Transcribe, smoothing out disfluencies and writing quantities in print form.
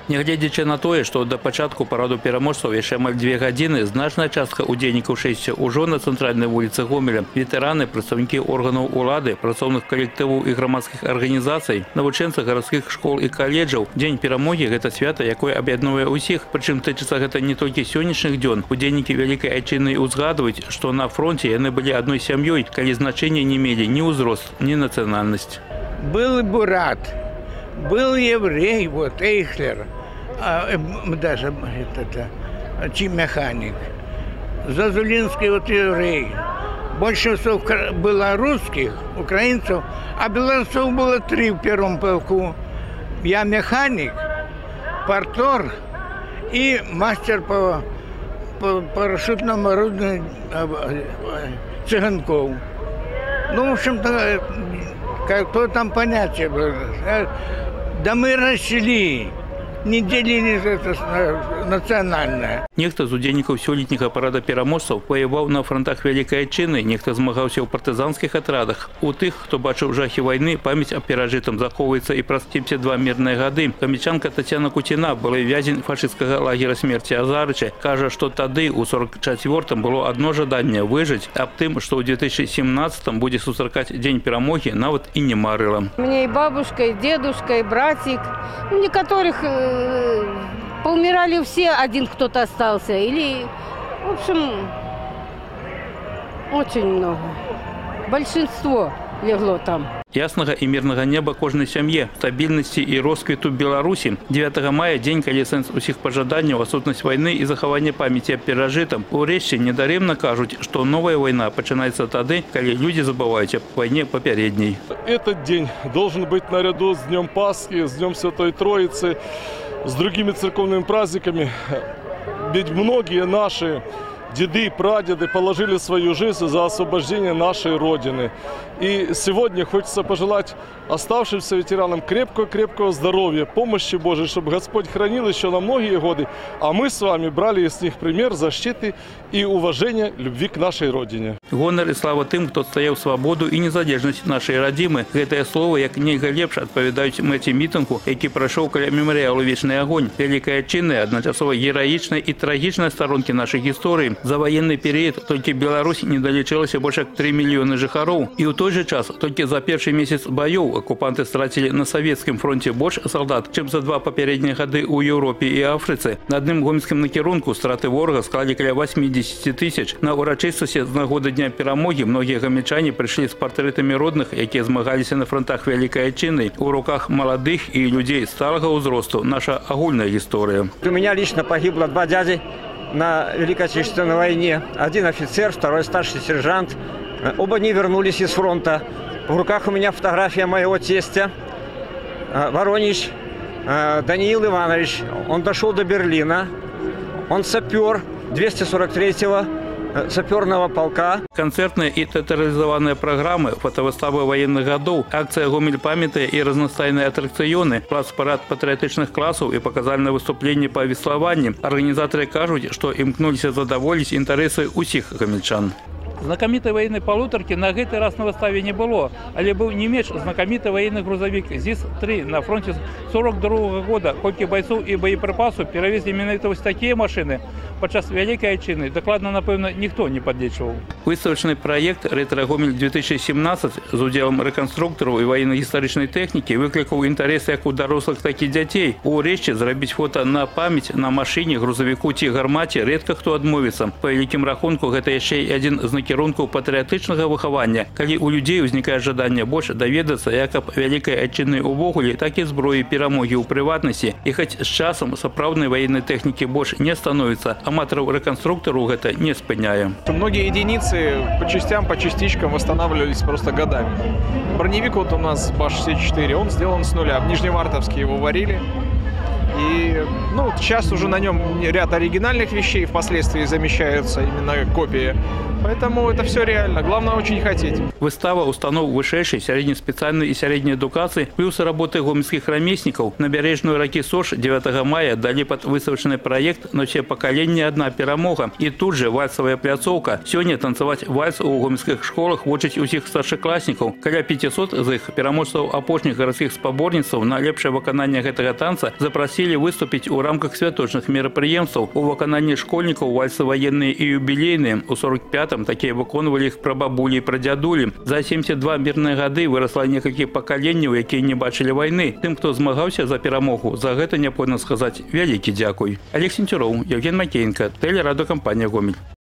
Нягледзячы на тое, што да пачатку параду пераможцаў яшчэ амаль 2 гадзіны, значная частка удзельнікаў шэсці ўжо на цэнтральнай вуліцы Гомеля. Ветэраны, прадстаўнікі органаў улады, працоўных калектываў і грамадскіх арганізацый, навучэнцы гарадскіх школ і каледжаў. Дзень перамогі – гэта свята, якое аб'яднуе ўсіх. Прычым тычыцца гэта не толькі сённяшніх дзён. Удзельнікі Вялікай Айчынны узгадваюць, што на фронте яны былі адной сям'ёй, калі значэння не мелі ні ўзрост, ні нацыянальнасць. Был бурат, был еврей, вот Эйхлер, даже механик. Зазулинский вот еврей. Большинство было русских, украинцев, а белорусов было 3 в первом полку. Я механик, партор и мастер по парашютному орудию Цыганков. Ну, в общем-то, какое там понятие было. Да мы расшли. Не делились это национальное. Нехта з удзельнікаў сёлетняга парада пераможцаў воеваў на фронтах Вялікай Айчыны, нехта змагаўся ў партызанскіх атрадах. У тых, хто бачыў жахі вайны, памяць аб перажытым захоўваецца і праз 72 мірныя гады. Камічанка Тацяна Куціна, былы вязень фашысцкага лагера смерці Азарыча, кажа, што тады, у 44-м, было адно жаданне – выжыць. Аб тым, што ў 2017-м будзе сустракаць дзень перамогі, нават і не марыла. Мне и бабушка, и дедушка, и братик. У некоторых поумирали все, один кто-то остался. Или, в общем, очень много. Большинство легло там. Яснага і мірнага неба кожнай сям'е, стабільнасці і росквіту Беларусі. 9 мая – дзень, калі сэнс усіх пажаданняў, адсутнасць вайны і захаванне памяці аб перажытым. Урэшце, недарэмна кажуць, што новая вайна пачынаецца тады, калі людзі забываюць аб вайне папярэдняй. Этот день должен быть наряду с Днем Пасхи, с Днем Святой Троицы, с другими церковными праздниками. Ведь многие наши деды и прадеды положили свою жизнь за освобождение нашей Родины. И сегодня хочется пожелать оставшимся ветеранам крепкого здоровья, помощи Божией, чтобы Господь хранил еще на многие годы, а мы с вами брали с них пример защиты и уважения любви к нашей Родине. Гонор и слава тым, хто стаяў свабоду і незалежнасць нашай радзімы. Гэтае слово як нельга лепш адпавядаюць мэце мітынгу, які прайшоў каля мемарыялу «Вечны агонь». Вялікая Айчынная, адначасова гераічнай і трагічнай старонкі нашай гісторыі. За военный период толькі Беларусь не далічылася больш як 3 мільёны жыхароў. І ў той же час толькі за першы месяц баёў окупанты страцілі на савецкім фронте больш салдат, чым за 2 папярэднія гады ў Еўропе і Афрыцы. На адным гомельскім накірунку страты ворага склалі каля 80 000. На урачыстасці з нагоды Дня перамогі многія гамельчане прыйшлі з партрэтамі родных, якія змагаліся на фронтах Вялікай Айчыннай. У руках маладых і людзей сталага ўзросту наша агульная гісторыя. У меня лично погибло 2 дяди на Великой Отечественной войне. Один офицер, второй старший сержант. Оба не вернулись из фронта. В руках у меня фотография моего тестя. Воронич Даниил Иванович. Он дошел до Берлина. Он сапер 243-го саперного полка. Концертные и театрализованные программы, фотовыставы военных годов, акция «Гомель памяти» и разностайные аттракционы, плацпарад патриотичных классов и показальное выступление по веслованию. Организаторы кажут, что імкнуліся задоволить интересы усіх гомельчан. Знакамітай военной полуторки на гэты раз на выставе не было, але быў не менш знакаміты военный грузовик ЗИС-3 на фронте 42 года. Колькі бойцов и боеприпасов перевезли менавіта вось такие машины падчас Вялікай Айчыны, докладно, напэўна, никто не подлечивал. Выставочный проект «Ретро-Гомель-2017» с уделом реконструкторов и военно-историчной техники выкликал интерес как у дорослых, так и детей. Урэшце зрабіць фото на память на машине, грузовику ці гармаце редко кто адмовіцца. По великим рахунку, гэта яшчэ один з накірункаў патрыятычнага выхавання, калі у людей узнікае жаданне больш даведацца як аб Вялікай Айчыннай увогуле, так і зброі перамогі ў прыватнасці. І хоць з часам сапраўднай военной технікі больш не становіцца, аматараў реконструктору гэта не спыняе. Многие единицы по частям, по частичкам восстанавливались просто годами. Броневик вот у нас БАШ-64, он сделан с нуля. В Нижневартовске его варили. И сейчас уже на нем ряд оригинальных вещей впоследствии замещаются, именно копии. Поэтому это все реально. Главное очень хотеть. Выстава установ вышэйшай, сярэднеспецыяльнай і сярэдняй адукацыі плюс работы гомельскіх рамеснікаў набярэжную ракі Сош 9 мая далі пад выставачны праект «Новае пакаленне. Адна перамога». І тут же вальсавая пляцоўка. Сёння танцаваць вальс у гомельскіх школах вучаць усіх старшакласнікаў. Каля 500 з іх пераможцаў апошніх гарадскіх спаборніцтваў на лепшае выкананне гэтага танца запрасілі захацелі выступіць у рамках святочных мерапрыемстваў у выкананні школьнікаў вальсы военныя і юбілейныя. У 45-м такія выконвалі іх прабабулі і прадзядулі. За 72 мірныя гады вырасла некалькі пакаленняў, якія не бачылі вайны. Тым, хто змагаўся за перамогу, за гэта неабходна сказаць вялікі дзякуй. Олег Сенцюроў, Евген Макеенко, телерадиокомпания «Гомель».